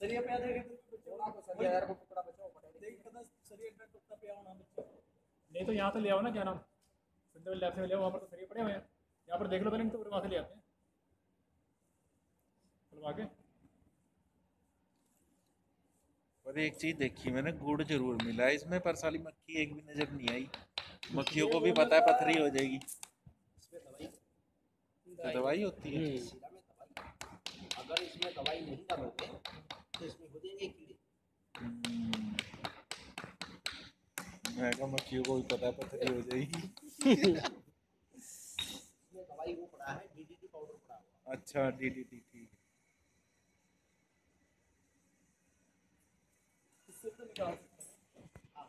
सरिया पे देख सरिया यार को टुकड़ा बचाओ देख पता सरिया का टुकड़ा पे होना बच्चा नहीं तो यहाँ से ले आओ ना क्या नाम संदर्भ लैब से ले आओ वहाँ पर तो सरिया पड़े हुए हैं यहाँ पर देख लो पहले तो वहाँ से ले आते हैं खुलवा के। और एक चीज देखी मैंने, गुड़ जरूर मिला है इसमें, पर साली मक्खी एक भी नजर नहीं आई। मक्खियों को भी पता है पथरी हो जाएगी, तो दवाई होती है। अगर इसमें दवाई नहीं डालोगे तो इसमें हो जाएंगे कीड़े। मैं कहा मक्खियों को भी पता है पथरी हो जाएगी। इसमें दवाई वो पड़ा है डीडीटी पाउडर पड़ा हुआ। अच्छा डीडीटी, ठीक है। इससे तो निकाल सकते हैं। हाँ।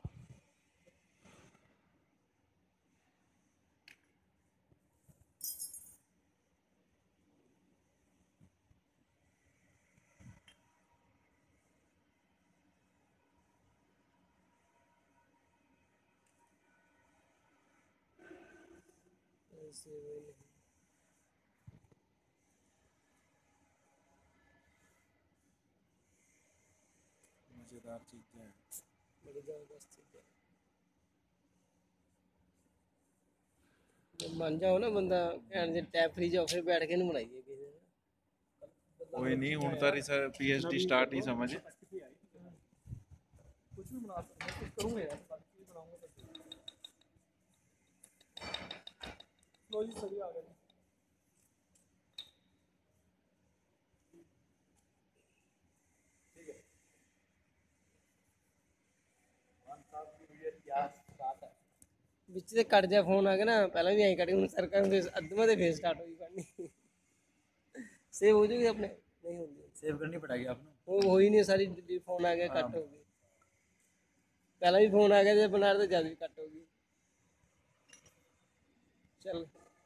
ऐसे मजेदार चीजें हैं। बड़ी जबरदस्त चीज है। मान जाओ ना बंदा कहने से टैप फ्री जाओ फिर बैठ के नहीं बनाइए किसी ने। कोई नहीं हूं तो पीएचडी स्टार्ट ही समझ। कुछ भी बना सकते हैं, कुछ करूंगा यार, सारी चीज बनाऊंगा सब। लो जी सभी आ गए। ठीक है ਵਿੱਚ ਤੇ ਕੱਟ ਜਾ ਫੋਨ ਆ ਗਿਆ ਨਾ ਪਹਿਲਾਂ ਵੀ ਐਂ ਕੱਟ ਹੁਣ ਸਰਕਾਰ ਦੇ ਅੱਧਵਾਂ ਦੇ ਫੇਸ ਸਟਾर्ट ਹੋਈ ਕਰਨੀ सेव हो जाएगी अपने नहीं होगी सेव करनी पड़ेगी आपने। वो हो ही नहीं सारी फोन आ गया कट हो गई पहला भी फोन आ गया जब बना रहे तो ज्यादा भी कट होगी चल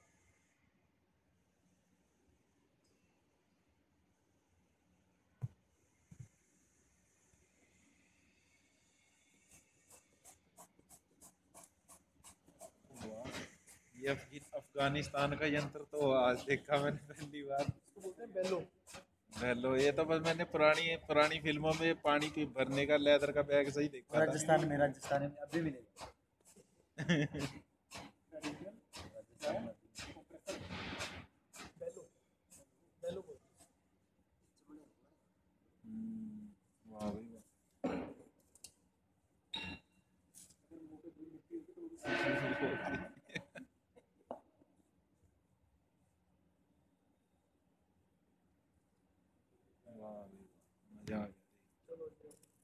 ये अफगानिस्तान का यंत्र तो आज देखा मैंने पहली बार। इसको बोलते हैं बेलो। हेलो, ये तो बस मैंने पुरानी पुरानी फिल्मों में पानी की भरने का लेदर का बैग सही देखा था। राजस्थान में अभी मिलेगा। बेलो बेलो बोलते वाह भाई वाह। वाह भाई, मजा आ गया। चलो